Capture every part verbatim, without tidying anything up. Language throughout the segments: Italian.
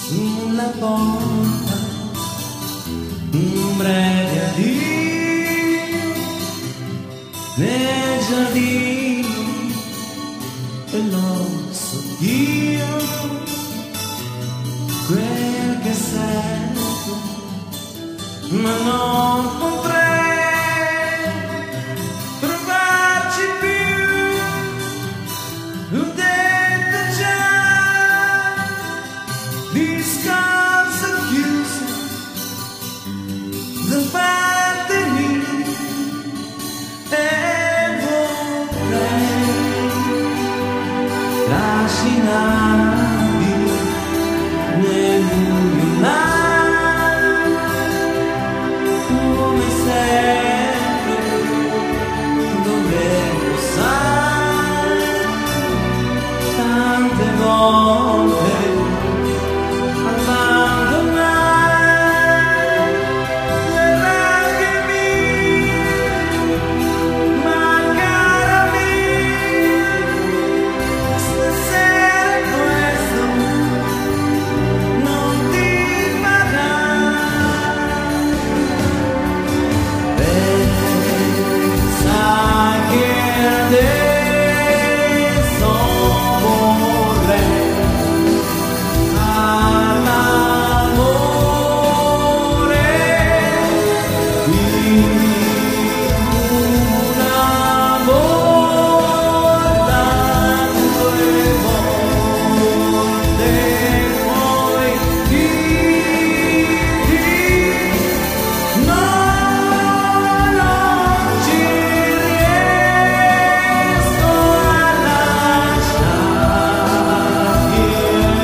sulla porta un breve addio nel giardino e lo so io quel che sento, ma non potrei provarci più. L'ho detto già, discorso chiuso da parte mia, e vorrei trascinarmi nel buio là, come sempre dovevo, sai, tante volte abbandonare le raghe mie, ma cara mia, stasera questo non ti farà. Pensa che adesso vorrei all'amore qui una volta, due volte, poi dirti no, non ci riesco a lasciarti, e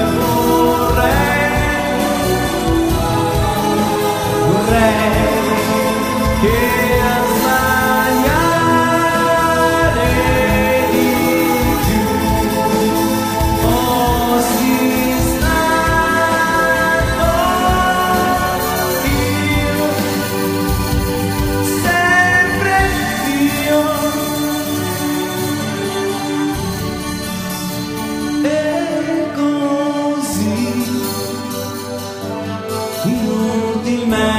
vorrei, vorrei che a sbagliare di più fossi stato io, sempre io, e così inutilmente